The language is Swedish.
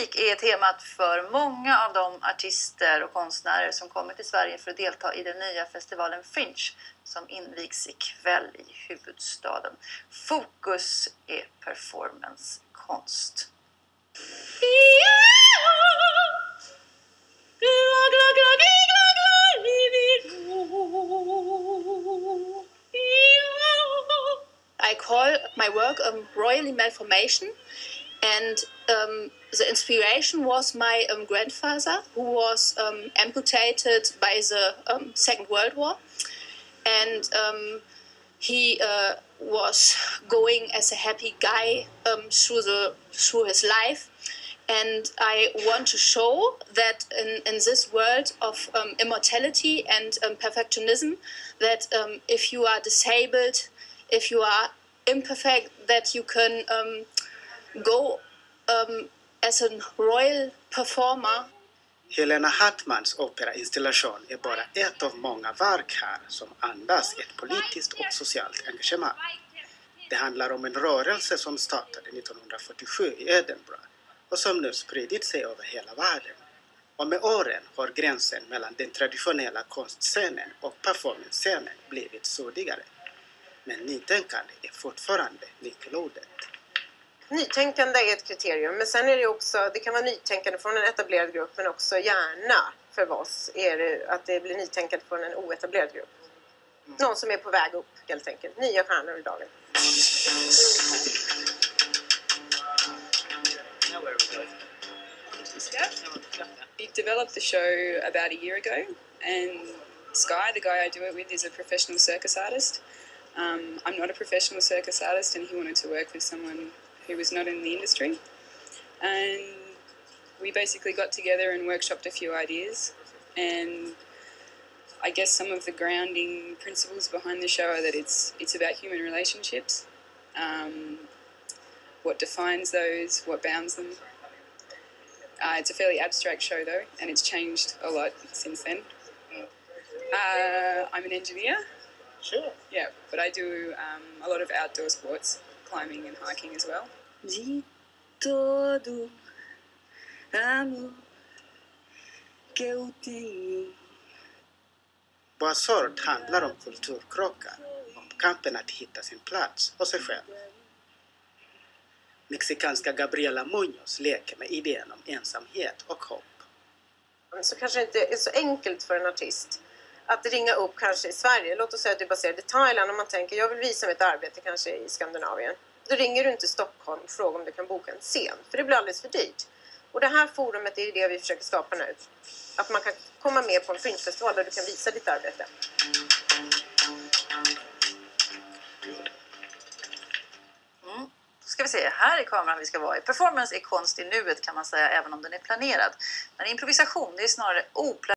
Musik är temat för många av de artister och konstnärer som kommer till Sverige för att delta i den nya festivalen Fringe som invigs ikväll i huvudstaden. Fokus är performancekonst. I call my work royally malformation, and the inspiration was my grandfather, who was amputated by the Second World War, and he was going as a happy guy through his life. And I want to show that in this world of immortality and perfectionism, that if you are disabled, if you are imperfect, that you can go as a royal performer. Helena Hartmans operainstallation är bara ett av många verk här som andas ett politiskt och socialt engagemang. Det handlar om en rörelse som startade 1947 i Edinburgh och som nu spridit sig över hela världen. Och med åren har gränsen mellan den traditionella konstscenen och performance-scenen blivit suddigare. Men nytänkande är fortfarande nyckelordet. Nytänkande är ett kriterium, men sen är det också, det kan vara nytänkande från en etablerad grupp, men också gärna för oss är det att det blir nytänkande från en oetablerad grupp. Någon som är på väg upp helt enkelt, nya stjärnor i dagen. We developed the show about a year ago, and Sky, the guy I do it with, is a professional circus artist. I'm not a professional circus artist, and he wanted to work with someone who was not in the industry. And we basically got together and workshopped a few ideas. And I guess some of the grounding principles behind the show are that it's about human relationships, what defines those, what bounds them. It's a fairly abstract show though, and it's changed a lot since then. I'm an engineer. Sure. Yeah, but I do a lot of outdoor sports, climbing and hiking as well. De todo amor que eu tenho. Boisard handlar om kulturkrockar, om kampen att hitta sin plats och sig själv. Mexikanska Gabriela Muñoz leker med idén om ensamhet och hopp. Så kanske inte är så enkelt för en artist att ringa upp kanske i Sverige. Låt oss säga att du är baserad i Thailand och man tänker jag vill visa mitt arbete kanske i Skandinavien. Då ringer du inte Stockholm och frågar om du kan boka en scen. För det blir alldeles för dyrt. Och det här forumet är det vi försöker skapa nu. Att man kan komma med på en filmfestival där du kan visa ditt arbete. Då ska vi se, här är kameran vi ska vara i. Performance är konst i nuet kan man säga, även om den är planerad. Men improvisation, det är snarare oplanerad.